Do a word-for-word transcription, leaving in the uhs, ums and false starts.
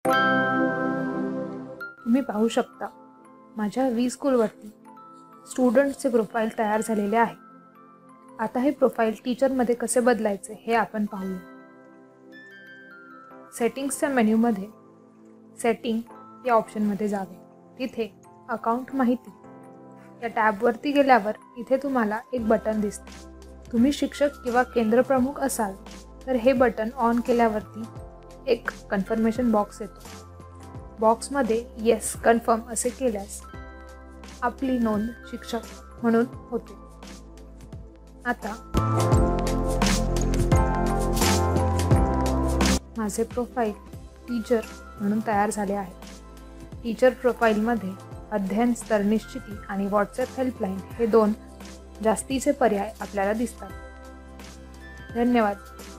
तुम्ही पाहू शकता माझ्या वी स्कूलवरती स्टुडंट्सचे प्रोफाईल तयार झालेले आहे। आता हे प्रोफाईल टीचरमध्ये कसे बदलायचे हे आपण पाहूया। सेटिंग्सच्या मेन्यूमध्ये सेटिंग या ऑप्शनमध्ये जावे। तिथे अकाउंट माहिती या टॅबवरती गेल्यावर इथे तुम्हाला एक बटन दिसते। तुम्ही शिक्षक किंवा केंद्रप्रमुख असाल तर हे बटन ऑन केल्यावरती एक कन्फर्मेशन बॉक्स येतो। बॉक्समध्ये येस कन्फर्म असे केल्यास आपली नोंद शिक्षक म्हणून होते। आता माझे प्रोफाईल टीचर म्हणून तयार झाले आहे। टीचर प्रोफाईलमध्ये अध्ययन स्तर निश्चिती आणि व्हॉट्सॲप हेल्पलाईन हे दोन जास्तीचे पर्याय आपल्याला दिसतात। धन्यवाद।